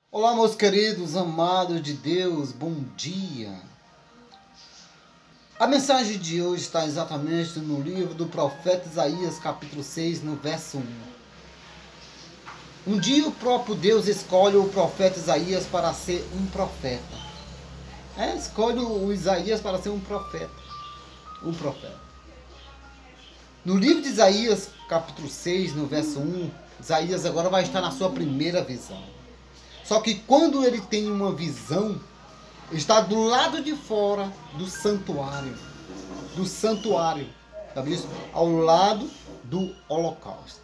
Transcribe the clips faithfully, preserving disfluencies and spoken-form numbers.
Olá, meus queridos amados de Deus, bom dia. A mensagem de hoje está exatamente no livro do profeta Isaías, capítulo seis, no verso um. Um dia o próprio Deus escolhe o profeta Isaías para ser um profeta. É, escolhe o Isaías para ser um profeta. Um profeta. No livro de Isaías, capítulo seis, no verso um, Isaías agora vai estar na sua primeira visão. Só que quando ele tem uma visão, está do lado de fora do santuário. Do santuário. Sabe isso? Ao lado do holocausto.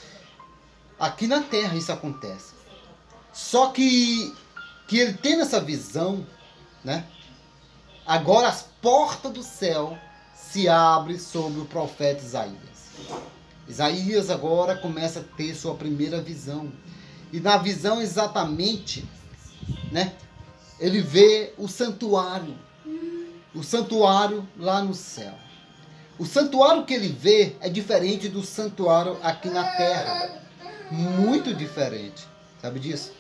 Aqui na terra isso acontece. Só que, que ele tendo essa visão, né? Agora as portas do céu se abrem sobre o profeta Isaías. Isaías agora começa a ter sua primeira visão. E na visão exatamente, né, ele vê o santuário. O santuário lá no céu. O santuário que ele vê é diferente do santuário aqui na terra. Muito diferente. Sabe disso?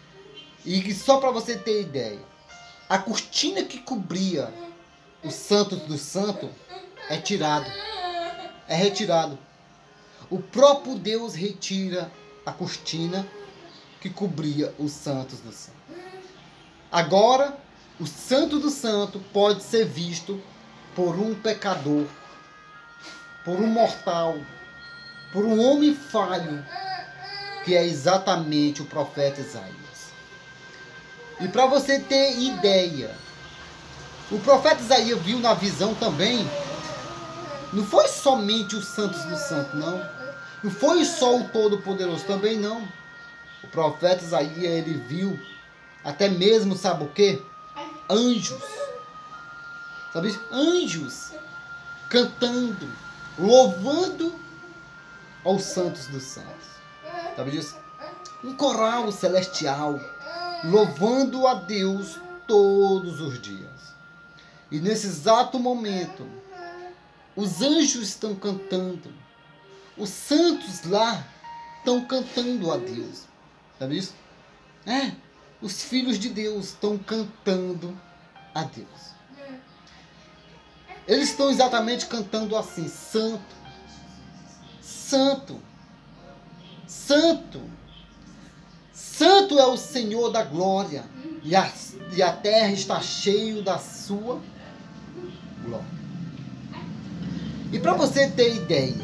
E só para você ter ideia, a cortina que cobria os santos do santo é tirado. É retirado. O próprio Deus retira a cortina que cobria os santos do santo. Agora, o santo do santo pode ser visto por um pecador, por um mortal, por um homem falho, que é exatamente o profeta Isaías. E para você ter ideia, o profeta Isaías viu na visão também, não foi somente os santos do santo, não. Não foi só o Todo-Poderoso, também não. O profeta Isaías, ele viu até mesmo, sabe o quê? Anjos. Sabe isso? Anjos cantando, louvando aos santos dos santos. Sabe disso? Um coral celestial louvando a Deus todos os dias. E nesse exato momento, os anjos estão cantando. Os santos lá estão cantando a Deus. Sabe isso? É, os filhos de Deus estão cantando a Deus. Eles estão exatamente cantando assim: Santo, Santo, Santo, Santo é o Senhor da glória, e a, e a terra está cheia da sua glória. E para você ter ideia,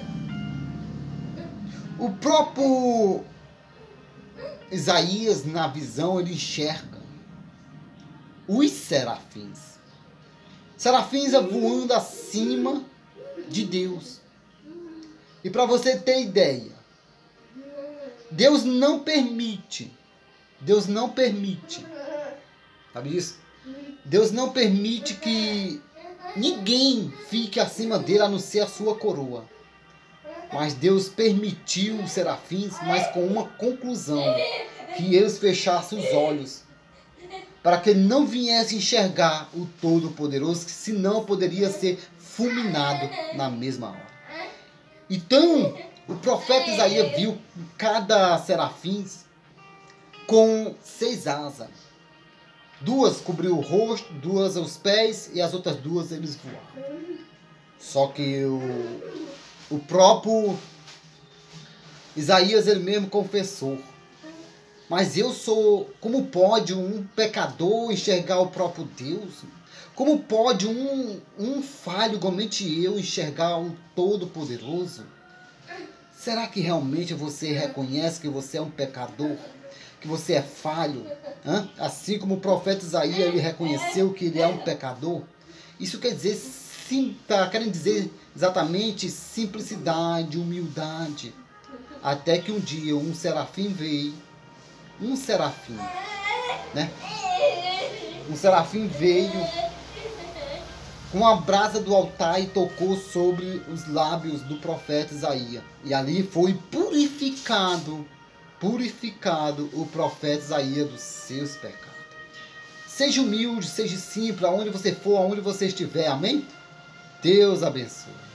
o próprio Isaías, na visão, ele enxerga os serafins. Serafins é voando acima de Deus. E para você ter ideia, Deus não permite, Deus não permite, sabe isso? Deus não permite que ninguém fique acima dele, a não ser a sua coroa. Mas Deus permitiu os serafins, mas com uma conclusão: que eles fechassem os olhos, para que ele não viesse enxergar o Todo-Poderoso, que senão poderia ser fulminado na mesma hora. Então, o profeta Isaías viu cada serafins com seis asas. Duas cobriu o rosto, duas os pés, e as outras duas eles voaram. Só que o O próprio Isaías, ele mesmo confessou: mas eu sou, como pode um pecador enxergar o próprio Deus? Como pode um, um falho, igualmente eu, enxergar o Todo-Poderoso? Será que realmente você reconhece que você é um pecador? Que você é falho? Hã? Assim como o profeta Isaías, ele reconheceu que ele é um pecador? Isso quer dizer, sim, tá querendo dizer exatamente simplicidade, humildade. Até que um dia um serafim veio, um serafim, né? Um serafim veio com a brasa do altar e tocou sobre os lábios do profeta Isaías. E ali foi purificado, purificado o profeta Isaías dos seus pecados. Seja humilde, seja simples, aonde você for, aonde você estiver, amém? Deus abençoe.